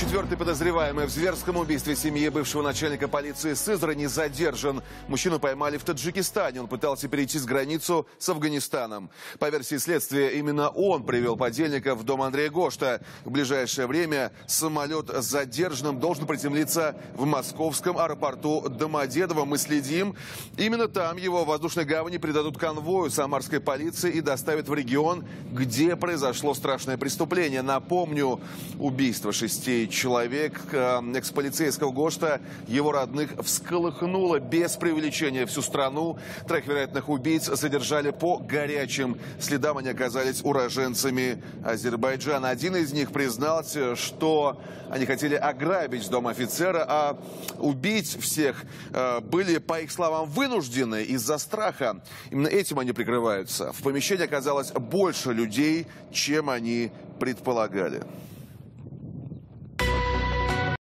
Четвертый подозреваемый в зверском убийстве семьи бывшего начальника полиции Сызрани задержан. Мужчину поймали в Таджикистане. Он пытался перейти границу с Афганистаном. По версии следствия, именно он привел подельника в дом Андрея Гошта. В ближайшее время самолет с задержанным должен приземлиться в московском аэропорту Домодедово. Мы следим. Именно там его в воздушной гавани придадут конвою самарской полиции и доставят в регион, где произошло страшное преступление. Напомню, убийство 6 человек экс-полицейского Гошта, его родных, всколыхнуло без преувеличения всю страну. 3 вероятных убийц задержали по горячим следам. Они оказались уроженцами Азербайджана. Один из них признался, что они хотели ограбить дом офицера, а убить всех были, по их словам, вынуждены из-за страха. Именно этим они прикрываются. В помещении оказалось больше людей, чем они предполагали.